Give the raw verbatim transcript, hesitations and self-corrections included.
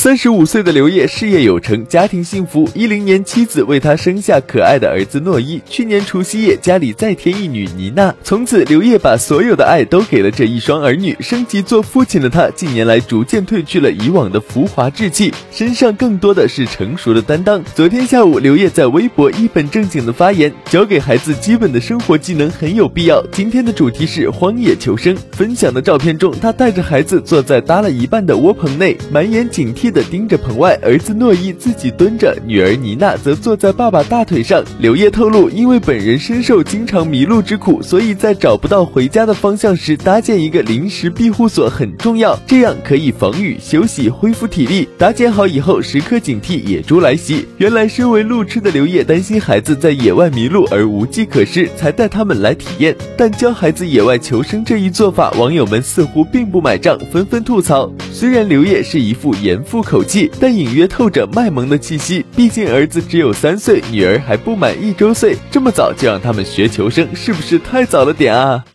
三十五岁的刘烨事业有成，家庭幸福。一零年，妻子为他生下可爱的儿子诺一。去年除夕夜，家里再添一女妮娜。从此，刘烨把所有的爱都给了这一双儿女。升级做父亲的他，近年来逐渐褪去了以往的浮华稚气，身上更多的是成熟的担当。昨天下午，刘烨在微博一本正经的发言，教给孩子基本的生活技能很有必要。今天的主题是荒野求生。分享的照片中，他带着孩子坐在搭了一半的窝棚内，满眼警惕地盯着棚外，儿子诺一自己蹲着，女儿妮娜则坐在爸爸大腿上。刘烨透露，因为本人深受经常迷路之苦，所以在找不到回家的方向时，搭建一个临时庇护所很重要，这样可以防御、休息、恢复体力。搭建好以后，时刻警惕野猪来袭。原来身为路痴的刘烨担心孩子在野外迷路而无计可施，才带他们来体验。但教孩子野外求生这一做法，网友们似乎并不买账，纷纷吐槽。虽然刘烨是一副严父口气，但隐约透着卖萌的气息。毕竟儿子只有三岁，女儿还不满一周岁，这么早就让他们学求生，是不是太早了点啊？